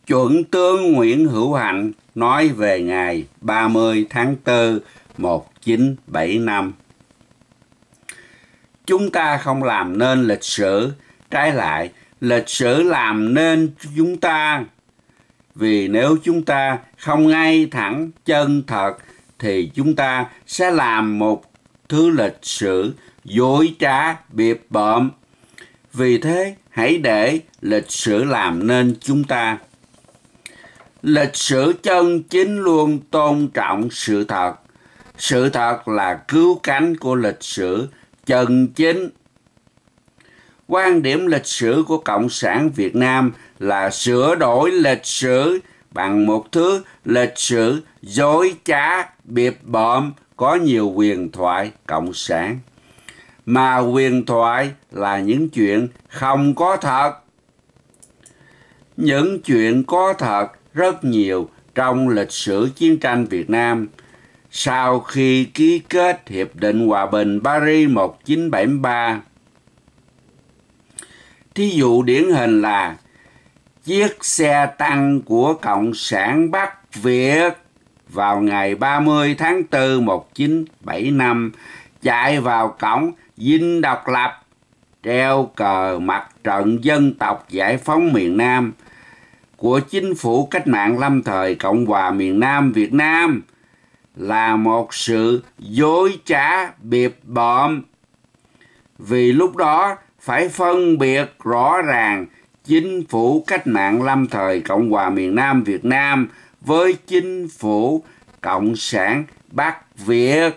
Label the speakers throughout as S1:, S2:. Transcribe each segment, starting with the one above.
S1: Chuẩn tướng Nguyễn Hữu Hạnh nói về ngày 30 tháng 4 1975. Chúng ta không làm nên lịch sử, trái lại, lịch sử làm nên chúng ta. Vì nếu chúng ta không ngay thẳng, chân thật, thì chúng ta sẽ làm một thứ lịch sử dối trá, bịp bợm. Vì thế, hãy để lịch sử làm nên chúng ta. Lịch sử chân chính luôn tôn trọng sự thật. Sự thật là cứu cánh của lịch sử chân chính. Quan điểm lịch sử của Cộng sản Việt Nam là sửa đổi lịch sử bằng một thứ lịch sử dối trá, bịp bợm, có nhiều huyền thoại cộng sản. Mà huyền thoại là những chuyện không có thật. Những chuyện có thật rất nhiều trong lịch sử chiến tranh Việt Nam. Sau khi ký kết Hiệp định Hòa bình Paris 1973, thí dụ điển hình là chiếc xe tăng của Cộng sản Bắc Việt vào ngày 30 tháng 4 1975 chạy vào cổng Dinh Độc Lập, treo cờ Mặt trận Dân tộc Giải phóng miền Nam của Chính phủ Cách mạng lâm thời Cộng hòa miền Nam Việt Nam là một sự dối trá, bịp bợm. Vì lúc đó phải phân biệt rõ ràng Chính phủ Cách mạng lâm thời Cộng hòa miền Nam Việt Nam với Chính phủ Cộng sản Bắc Việt.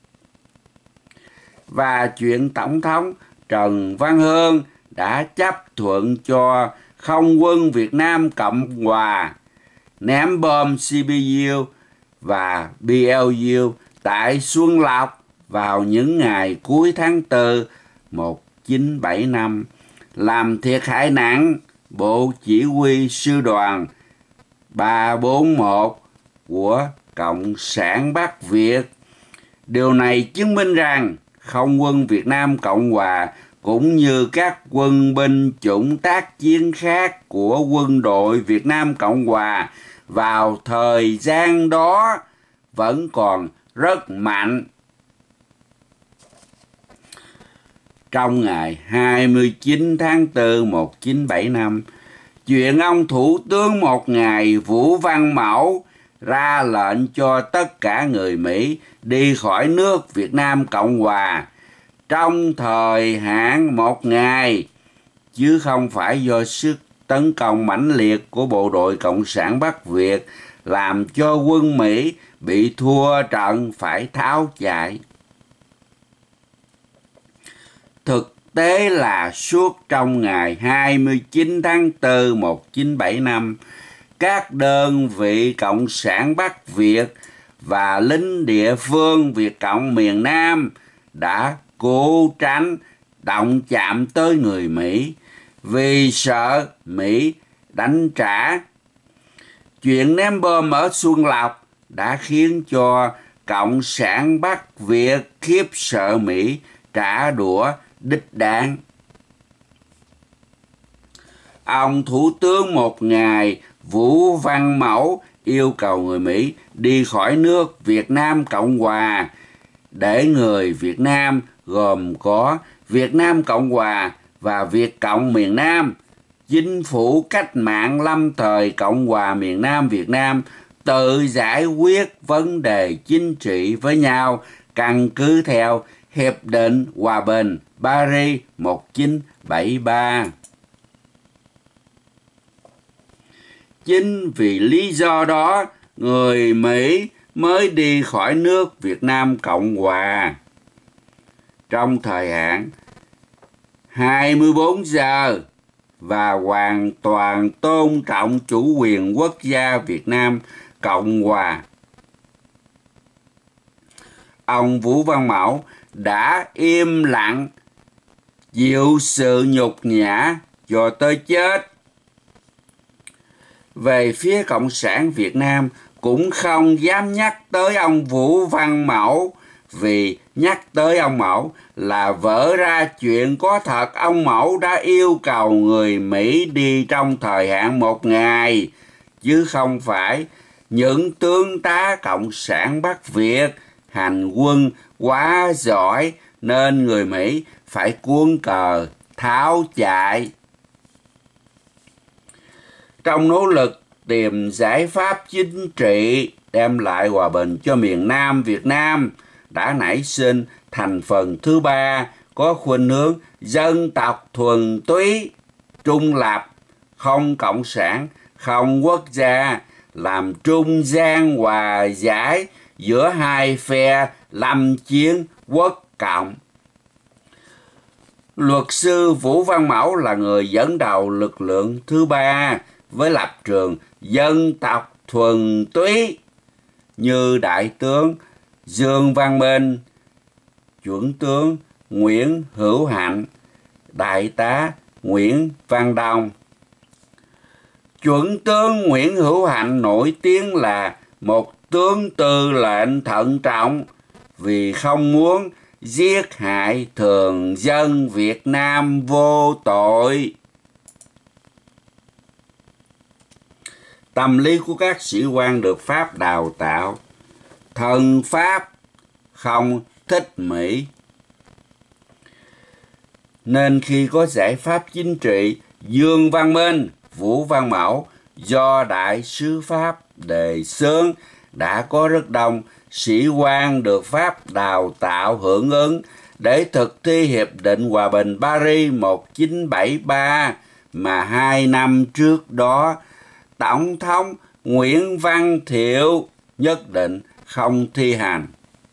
S1: Và chuyện Tổng thống Trần Văn Hương đã chấp thuận cho không quân Việt Nam Cộng hòa ném bom CBU và BLU tại Xuân Lộc vào những ngày cuối tháng 4 1975, làm thiệt hại nặng Bộ Chỉ huy Sư đoàn 341 của Cộng sản Bắc Việt. Điều này chứng minh rằng không quân Việt Nam Cộng hòa cũng như các quân binh chủng tác chiến khác của quân đội Việt Nam Cộng hòa vào thời gian đó vẫn còn rất mạnh. Trong ngày 29 tháng 4 1975, chuyện ông Thủ tướng một ngày Vũ Văn Mẫu ra lệnh cho tất cả người Mỹ đi khỏi nước Việt Nam Cộng hòa trong thời hạn một ngày, chứ không phải do sức tấn công mãnh liệt của bộ đội Cộng sản Bắc Việt làm cho quân Mỹ bị thua trận phải tháo chạy. Thực tế là suốt trong ngày 29 tháng 4 1975, các đơn vị Cộng sản Bắc Việt và lính địa phương Việt Cộng miền Nam đã cố tránh động chạm tới người Mỹ vì sợ Mỹ đánh trả. Chuyện ném bom ở Xuân Lộc đã khiến cho Cộng sản Bắc Việt khiếp sợ Mỹ trả đũa đích đáng. Ông Thủ tướng một ngày Vũ Văn Mẫu yêu cầu người Mỹ đi khỏi nước Việt Nam Cộng hòa để người Việt Nam gồm có Việt Nam Cộng hòa và Việt Cộng miền Nam, Chính phủ Cách mạng lâm thời Cộng hòa miền Nam Việt Nam tự giải quyết vấn đề chính trị với nhau căn cứ theo Hiệp định Hòa bình Paris 1973. Chính vì lý do đó, người Mỹ mới đi khỏi nước Việt Nam Cộng hòa trong thời hạn 24 giờ và hoàn toàn tôn trọng chủ quyền quốc gia Việt Nam Cộng hòa. Ông Vũ Văn Mẫu đã im lặng chịu sự nhục nhã cho tới chết. Về phía Cộng sản Việt Nam cũng không dám nhắc tới ông Vũ Văn Mẫu, vì nhắc tới ông Mẫu là vỡ ra chuyện có thật ông Mẫu đã yêu cầu người Mỹ đi trong thời hạn một ngày, chứ không phải những tướng tá Cộng sản Bắc Việt hành quân quá giỏi nên người Mỹ phải cuốn cờ tháo chạy. Trong nỗ lực tìm giải pháp chính trị đem lại hòa bình cho miền Nam Việt Nam, đã nảy sinh thành phần thứ ba có khuynh hướng dân tộc thuần túy, trung lập, không cộng sản, không quốc gia, làm trung gian hòa giải giữa hai phe lâm chiến quốc cộng. Luật sư Vũ Văn Mẫu là người dẫn đầu lực lượng thứ ba với lập trường dân tộc thuần túy, như Đại tướng Dương Văn Minh, Chuẩn tướng Nguyễn Hữu Hạnh, Đại tá Nguyễn Văn Đông. Chuẩn tướng Nguyễn Hữu Hạnh nổi tiếng là một tướng tư lệnh thận trọng vì không muốn giết hại thường dân Việt Nam vô tội. Tâm lý của các sĩ quan được Pháp đào tạo, thân Pháp, không thích Mỹ. Nên khi có giải pháp chính trị, Dương Văn Minh, Vũ Văn Mẫu do Đại sứ Pháp đề xướng, đã có rất đông sĩ quan được Pháp đào tạo hưởng ứng để thực thi Hiệp định Hòa bình Paris 1973 mà 2 năm trước đó Tổng thống Nguyễn Văn Thiệu nhất định không thi hành.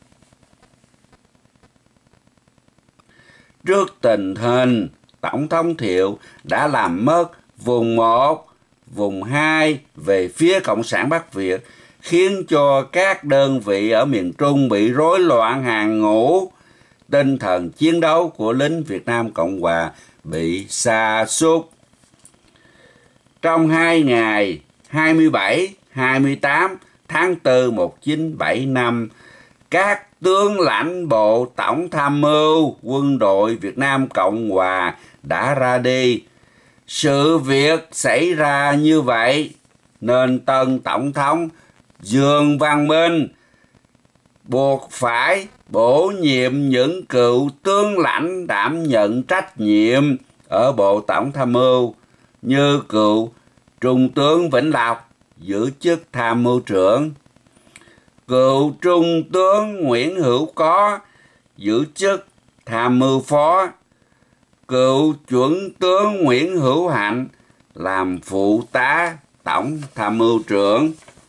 S1: Trước tình hình, Tổng thống Thiệu đã làm mất vùng 1, vùng 2 về phía Cộng sản Bắc Việt, khiến cho các đơn vị ở miền Trung bị rối loạn hàng ngũ. Tinh thần chiến đấu của lính Việt Nam Cộng Hòa bị sa sút. Trong 2 ngày 27, 28 tháng 4 1975, các tướng lãnh bộ Tổng tham mưu quân đội Việt Nam Cộng Hòa đã ra đi. Sự việc xảy ra như vậy nên tân Tổng thống Dương Văn Minh buộc phải bổ nhiệm những cựu tướng lãnh đảm nhận trách nhiệm ở Bộ Tổng tham mưu như cựu Trung tướng Vĩnh Lộc giữ chức tham mưu trưởng, cựu Trung tướng Nguyễn Hữu Có giữ chức tham mưu phó, cựu Chuẩn tướng Nguyễn Hữu Hạnh làm phụ tá Tổng tham mưu trưởng.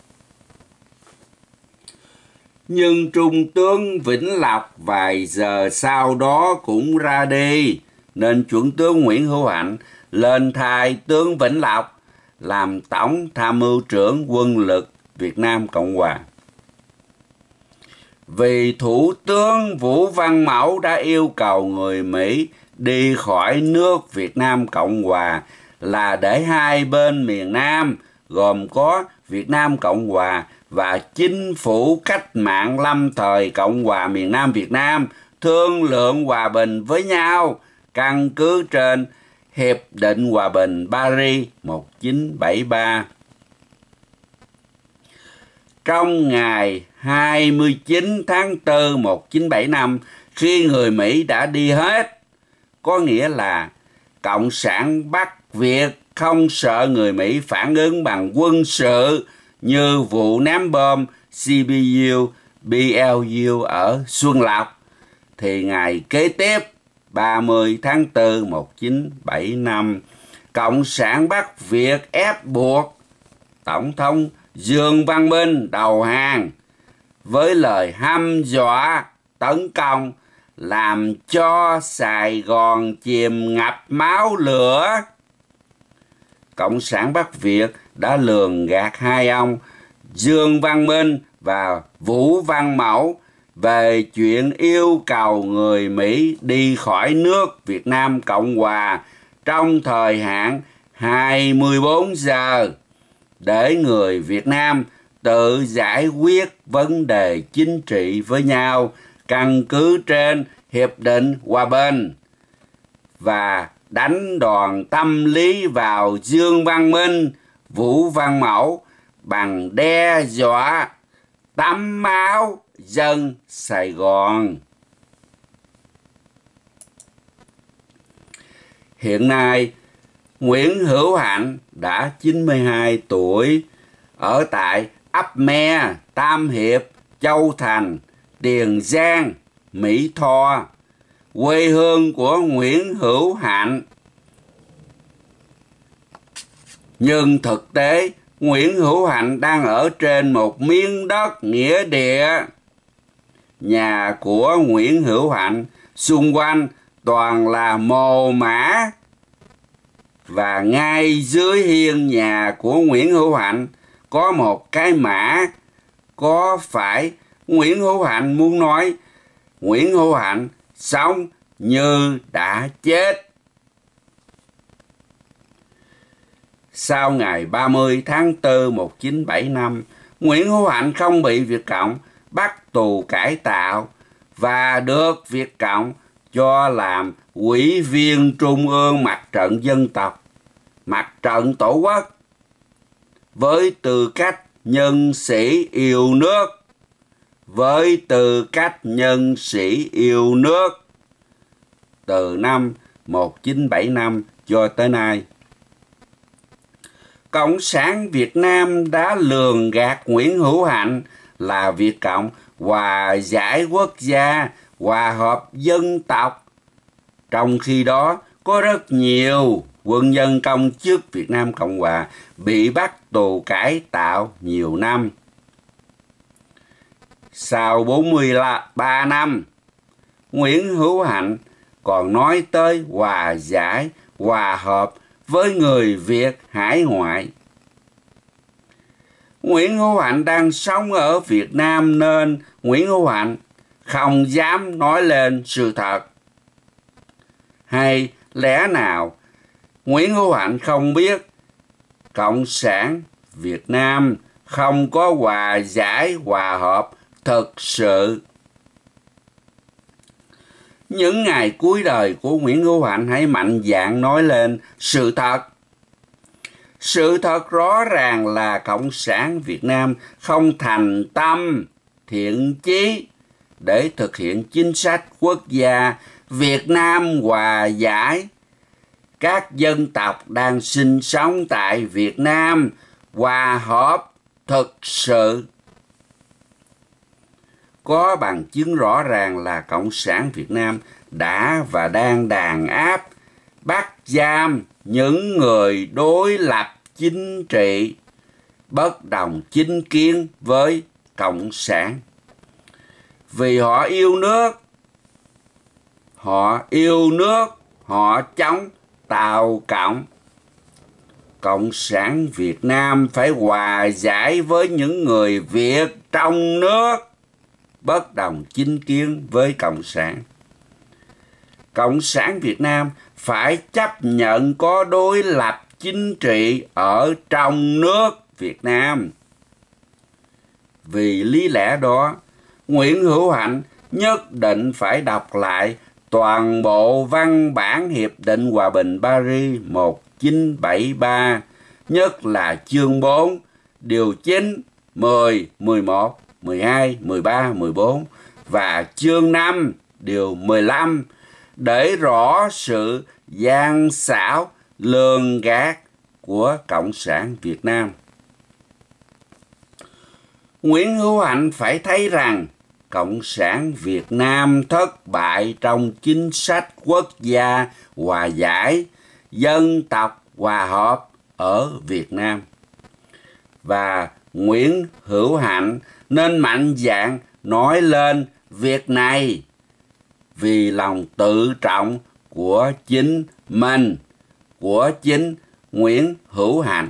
S1: Nhưng Trung tướng Vĩnh Lộc vài giờ sau đó cũng ra đi, nên Chuẩn tướng Nguyễn Hữu Hạnh lên thay tướng Vĩnh Lộc làm Tổng tham mưu trưởng quân lực Việt Nam Cộng Hòa. Vì Thủ tướng Vũ Văn Mẫu đã yêu cầu người Mỹ đi khỏi nước Việt Nam Cộng Hòa là để hai bên miền Nam gồm có Việt Nam Cộng Hòa và chính phủ cách mạng lâm thời Cộng hòa miền Nam Việt Nam thương lượng hòa bình với nhau căn cứ trên Hiệp định Hòa bình Paris 1973. Trong ngày 29 tháng 4 1975, khi người Mỹ đã đi hết, có nghĩa là Cộng sản Bắc Việt không sợ người Mỹ phản ứng bằng quân sự như vụ ném bom CBU, BLU ở Xuân Lộc, thì ngày kế tiếp 30 tháng 4 1975, Cộng sản Bắc Việt ép buộc Tổng thống Dương Văn Minh đầu hàng với lời hăm dọa tấn công làm cho Sài Gòn chìm ngập máu lửa. Cộng sản Bắc Việt đã lường gạt hai ông Dương Văn Minh và Vũ Văn Mẫu về chuyện yêu cầu người Mỹ đi khỏi nước Việt Nam Cộng Hòa trong thời hạn 24 giờ để người Việt Nam tự giải quyết vấn đề chính trị với nhau căn cứ trên Hiệp định Hòa bình, và đánh đòn tâm lý vào Dương Văn Minh, Vũ Văn Mẫu bằng đe dọa tắm máu dân Sài Gòn. Hiện nay, Nguyễn Hữu Hạnh đã 92 tuổi, ở tại ấp Me, Tam Hiệp, Châu Thành, Tiền Giang, Mỹ Tho, quê hương của Nguyễn Hữu Hạnh. Nhưng thực tế, Nguyễn Hữu Hạnh đang ở trên một miếng đất nghĩa địa. Nhà của Nguyễn Hữu Hạnh xung quanh toàn là mồ mả. Và ngay dưới hiên nhà của Nguyễn Hữu Hạnh có một cái mả. Có phải Nguyễn Hữu Hạnh muốn nói Nguyễn Hữu Hạnh sống như đã chết? Sau ngày 30 tháng 4 1975, Nguyễn Hữu Hạnh không bị Việt Cộng bắt tù cải tạo và được Việt Cộng cho làm Ủy viên Trung ương Mặt trận Dân tộc, Mặt trận Tổ quốc, với tư cách nhân sĩ yêu nước. Với tư cách nhân sĩ yêu nước từ năm 1975 cho tới nay. Cộng sản Việt Nam đã lường gạt Nguyễn Hữu Hạnh là Việt Cộng hòa giải quốc gia, hòa hợp dân tộc. Trong khi đó, có rất nhiều quân nhân công chức Việt Nam Cộng Hòa bị bắt tù cải tạo nhiều năm. Sau 43 năm, Nguyễn Hữu Hạnh còn nói tới hòa giải, hòa hợp với người Việt hải ngoại. Nguyễn Hữu Hạnh đang sống ở Việt Nam nên Nguyễn Hữu Hạnh không dám nói lên sự thật. Hay lẽ nào Nguyễn Hữu Hạnh không biết Cộng sản Việt Nam không có hòa giải, hòa hợp thực sự? Những ngày cuối đời của Nguyễn Hữu Hạnh hãy mạnh dạn nói lên sự thật. Sự thật rõ ràng là Cộng sản Việt Nam không thành tâm, thiện chí để thực hiện chính sách quốc gia Việt Nam hòa giải. Các dân tộc đang sinh sống tại Việt Nam hòa hợp thực sự. Có bằng chứng rõ ràng là Cộng sản Việt Nam đã và đang đàn áp, bắt giam những người đối lập chính trị, bất đồng chính kiến với Cộng sản. Vì họ yêu nước, họ chống Tàu Cộng. Cộng sản Việt Nam phải hòa giải với những người Việt trong nước, bất đồng chính kiến với Cộng sản. Cộng sản Việt Nam phải chấp nhận có đối lập chính trị ở trong nước Việt Nam. Vì lý lẽ đó, Nguyễn Hữu Hạnh nhất định phải đọc lại toàn bộ văn bản Hiệp định Hòa bình Paris 1973, nhất là chương 4, điều 9, 10, 11, 12, 13, 14 và chương 5, điều 15 để rõ sự gian xảo, lường gạt của Cộng sản Việt Nam. Nguyễn Hữu Hạnh phải thấy rằng Cộng sản Việt Nam thất bại trong chính sách quốc gia hòa giải, dân tộc hòa hợp ở Việt Nam. Và Nguyễn Hữu Hạnh nên mạnh dạn nói lên việc này vì lòng tự trọng của chính mình, của chính Nguyễn Hữu Hạnh.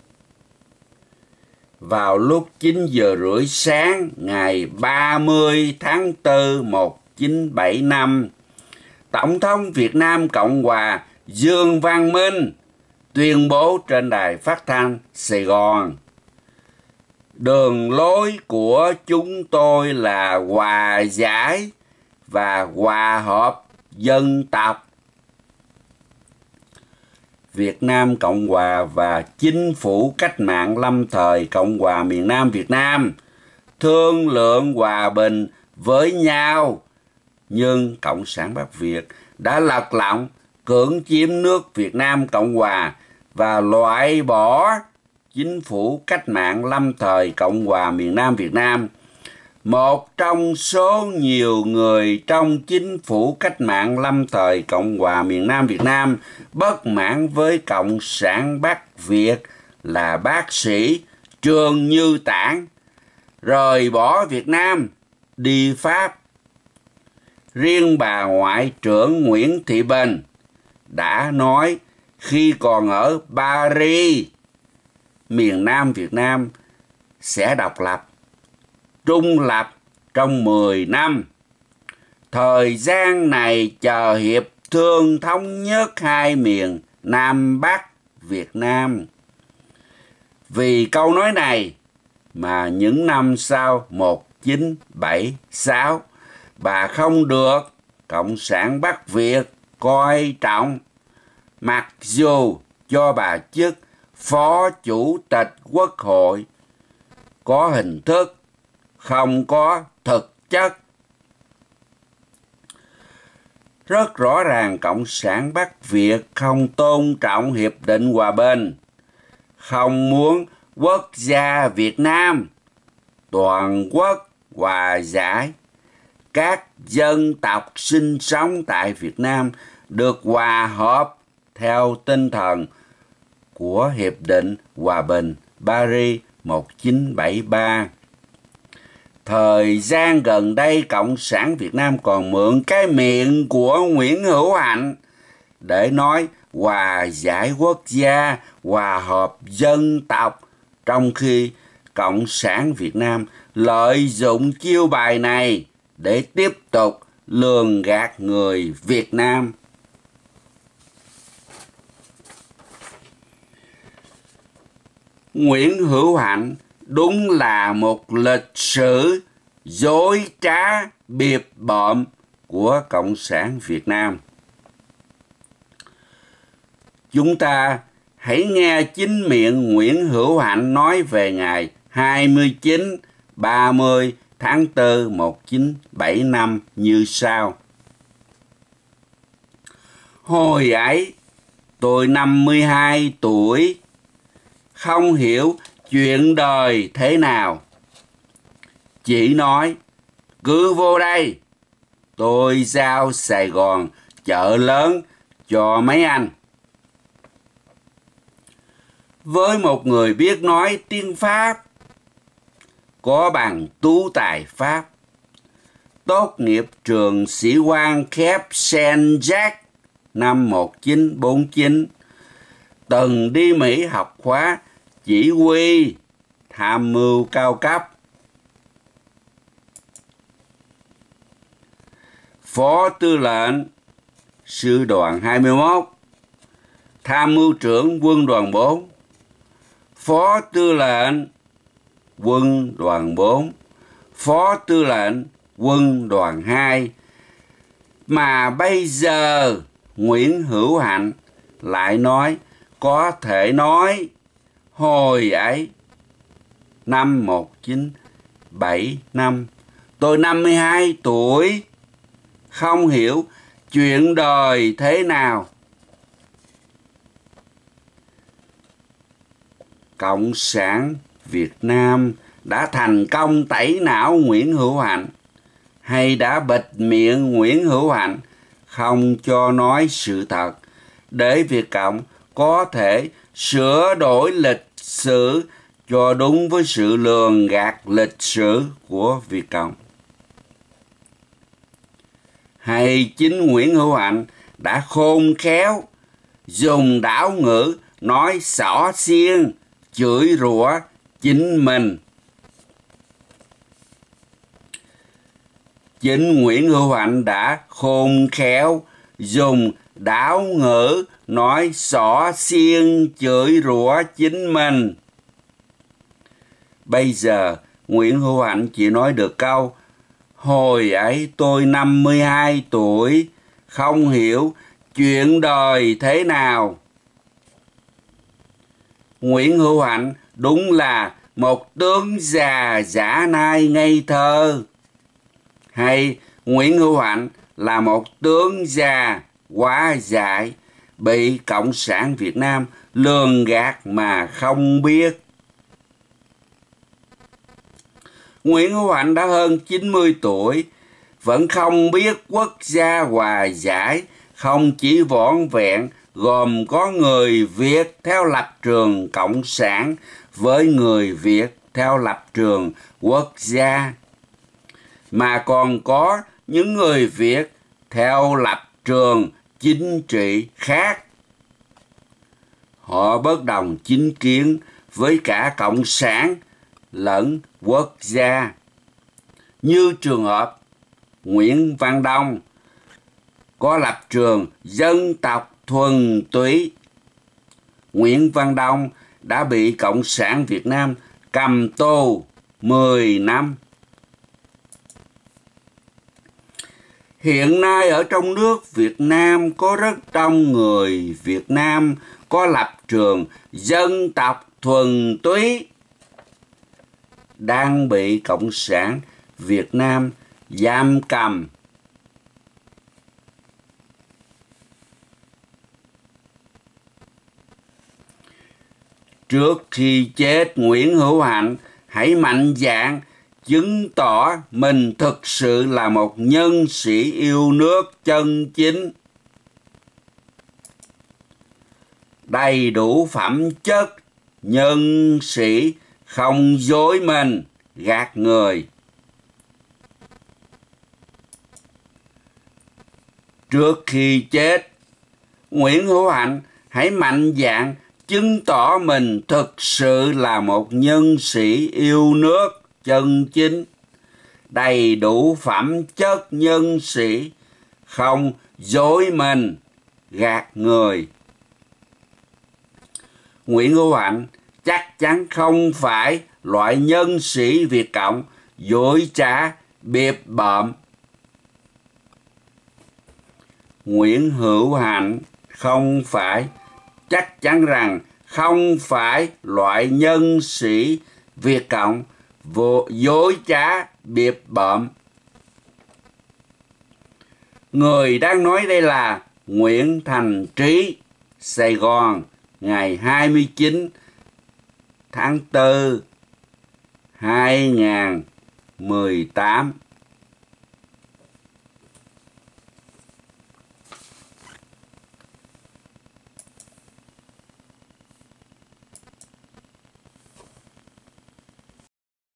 S1: Vào lúc 9 giờ rưỡi sáng ngày 30 tháng 4 1975, Tổng thống Việt Nam Cộng Hòa Dương Văn Minh tuyên bố trên đài phát thanh Sài Gòn: đường lối của chúng tôi là hòa giải và hòa hợp dân tộc. Việt Nam Cộng Hòa và Chính phủ Cách mạng lâm thời Cộng hòa miền Nam Việt Nam thương lượng hòa bình với nhau, nhưng Cộng sản Bắc Việt đã lật lọng cưỡng chiếm nước Việt Nam Cộng Hòa và loại bỏ Chính phủ Cách mạng lâm thời Cộng hòa miền Nam Việt Nam. Một trong số nhiều người trong Chính phủ Cách mạng lâm thời Cộng hòa miền Nam Việt Nam bất mãn với Cộng sản Bắc Việt là bác sĩ Trương Như Tản rời bỏ Việt Nam đi Pháp. Riêng bà Ngoại trưởng Nguyễn Thị Bình đã nói khi còn ở Paris, miền Nam Việt Nam sẽ độc lập, trung lập trong 10 năm. Thời gian này chờ hiệp thương thống nhất hai miền Nam Bắc Việt Nam. Vì câu nói này mà những năm sau 1976, bà không được Cộng sản Bắc Việt coi trọng, mặc dù cho bà chức Phó Chủ tịch Quốc hội có hình thức, không có thực chất. Rất rõ ràng Cộng sản Bắc Việt không tôn trọng Hiệp định Hòa bình, không muốn quốc gia Việt Nam toàn quốc hòa giải. Các dân tộc sinh sống tại Việt Nam được hòa hợp theo tinh thần của Hiệp định Hòa bình Paris 1973. Thời gian gần đây, Cộng sản Việt Nam còn mượn cái miệng của Nguyễn Hữu Hạnh để nói hòa giải quốc gia, hòa hợp dân tộc, trong khi Cộng sản Việt Nam lợi dụng chiêu bài này để tiếp tục lường gạt người Việt Nam. Nguyễn Hữu Hạnh đúng là một lịch sử dối trá bịp bợm của Cộng sản Việt Nam. Chúng ta hãy nghe chính miệng Nguyễn Hữu Hạnh nói về ngày 29-30 tháng 4 1975 như sau. Hồi ấy, tôi 52 tuổi, không hiểu chuyện đời thế nào. Chỉ nói, cứ vô đây, tôi giao Sài Gòn chợ lớn cho mấy anh. Với một người biết nói tiếng Pháp, có bằng tú tài Pháp, tốt nghiệp trường sĩ quan Cape Saint-Jacques năm 1949, từng đi Mỹ học khóa chỉ huy tham mưu cao cấp, Phó Tư lệnh Sư đoàn 21, Tham mưu trưởng Quân đoàn 4, Phó Tư lệnh Quân đoàn 4, Phó Tư lệnh Quân đoàn 2. Mà bây giờ Nguyễn Hữu Hạnh lại nói, có thể nói hồi ấy năm 1975 tôi 52 tuổi, không hiểu chuyện đời thế nào. Cộng sản Việt Nam đã thành công tẩy não Nguyễn Hữu Hạnh, hay đã bịt miệng Nguyễn Hữu Hạnh không cho nói sự thật, để Việt Cộng có thể sửa đổi lịch sử cho đúng với sự lường gạt lịch sử của Việt Cộng. Hay chính Nguyễn Hữu Hạnh đã khôn khéo dùng đảo ngữ nói xỏ xiên, chửi rủa chính mình. Chính Nguyễn Hữu Hạnh đã khôn khéo dùng đảo ngữ nói xỏ xiên, chửi rủa chính mình. Bây giờ Nguyễn Hữu Hạnh chỉ nói được câu, hồi ấy tôi 52 tuổi, không hiểu chuyện đời thế nào. Nguyễn Hữu Hạnh đúng là một tướng già dã nai ngây thơ, hay Nguyễn Hữu Hạnh là một tướng già quá dại, bị Cộng sản Việt Nam lường gạt mà không biết. Nguyễn Hữu Hạnh đã hơn 90 tuổi, vẫn không biết quốc gia hòa giải không chỉ vỏn vẹn gồm có người Việt theo lập trường Cộng sản với người Việt theo lập trường quốc gia, mà còn có những người Việt theo lập trường chính trị khác. Họ bất đồng chính kiến với cả Cộng sản lẫn quốc gia, như trường hợp Nguyễn Văn Đông có lập trường dân tộc thuần túy. Nguyễn Văn Đông đã bị Cộng sản Việt Nam cầm tù 10 năm. Hiện nay ở trong nước Việt Nam có rất đông người Việt Nam có lập trường dân tộc thuần túy đang bị Cộng sản Việt Nam giam cầm. Trước khi chết, Nguyễn Hữu Hạnh hãy mạnh dạn chứng tỏ mình thực sự là một nhân sĩ yêu nước chân chính, đầy đủ phẩm chất nhân sĩ, không dối mình gạt người. Trước khi chết, Nguyễn Hữu Hạnh hãy mạnh dạn chứng tỏ mình thực sự là một nhân sĩ yêu nước chân chính, đầy đủ phẩm chất nhân sĩ, không dối mình gạt người. Nguyễn Hữu Hạnh chắc chắn không phải loại nhân sĩ Việt Cộng dối trá bịp bợm. Nguyễn Hữu Hạnh chắc chắn rằng không phải loại nhân sĩ Việt Cộng dối trá bịp bợm. Người đang nói đây là Nguyễn Thành Trí, Sài Gòn, ngày 29 tháng 4, 2018.